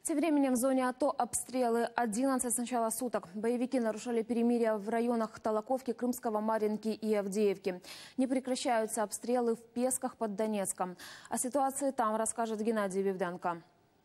Тем временем в зоне АТО обстрелы 11 с начала суток. Боевики нарушали перемирие в районах Толоковки, Крымского, Марьинки и Авдеевки. Не прекращаются обстрелы в Песках под Донецком. О ситуации там расскажет Геннадий Вивденко.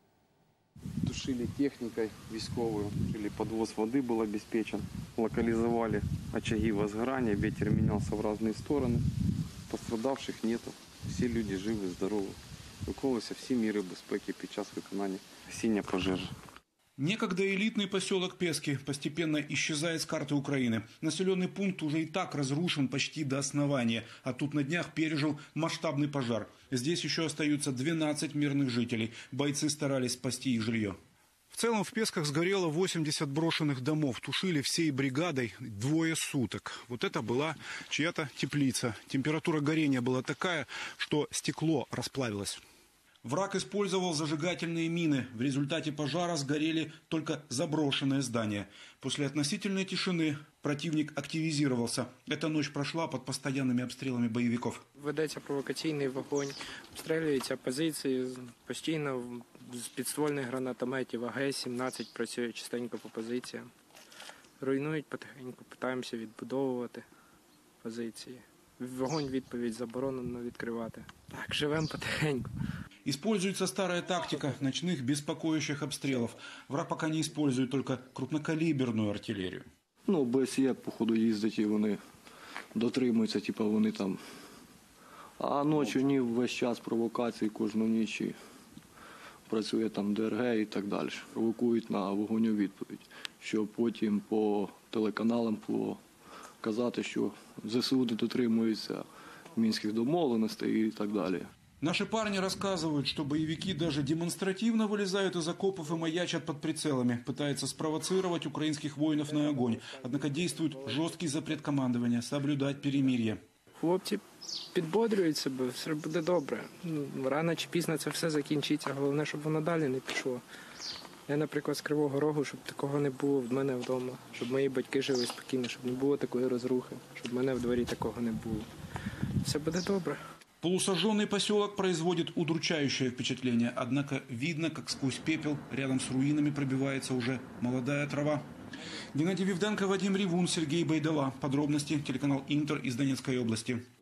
Тушили техникой військовую, или подвоз воды был обеспечен. Локализовали очаги возгорания, ветер менялся в разные стороны. Пострадавших нету. Все люди живы, здоровы. Виконувалися всі міри безпеки під час виконання гасіння пожежі. Некогда элитный поселок Пески постепенно исчезает с карты Украины. Населенный пункт уже и так разрушен почти до основания, а тут на днях пережил масштабный пожар. Здесь еще остаются 12 мирных жителей. Бойцы старались спасти их жилье. В целом в Песках сгорело 80 брошенных домов. Тушили всей бригадой 2 суток. Вот это была чья-то теплица. Температура горения была такая, что стекло расплавилось. Враг использовал зажигательные мины. В результате пожара сгорели только заброшенные здания. После относительной тишины противник активизировался. Эта ночь прошла под постоянными обстрелами боевиков. Ведеться провокаційний вогонь, обстрілюються позиції, постійно з підствольних гранатометів АГ-17 працює частенько по позиціям. Руйнують потихеньку, намагаємося відбудовувати позиції. Вогонь відповідь заборонено відкривати. Так, живемо потихеньку. Используется старая тактика ночных беспокоящих обстрелов. Враг пока не использует только крупнокалиберную артиллерию. БСЄ, походу, їздять і вони дотримуються, вони там. А ночі ні, весь час провокації, кожну ніч працює там ДРГ і так далі. Провокують на вогонь у відповідь, щоб потім по телеканалам казати, що ЗСУ не дотримуються мінських домовленостей і так далі. Наши парни рассказывают, что боевики даже демонстративно вылезают из окопов и маячат под прицелами, пытаются спровоцировать украинских воинов на огонь. Однако действует жесткий запрет командования – соблюдать перемирие. Хлопці підбодрюють себе, все буде добре. Рано чи пізно це все закінчиться, головне, щоб воно далі не пішло. Я, наприклад, з Кривого Рогу, щоб такого не було в мене вдома, щоб мої батьки жили спокійно, щоб не було такої розрухи, щоб в мене в дворі такого не було. Все буде добре. Полусожженный поселок производит удручающее впечатление, однако видно, как сквозь пепел рядом с руинами пробивается уже молодая трава. Геннадий Вивденко, Вадим Ревун, Сергей Байдала. Подробности телеканал Интер из Донецкой области.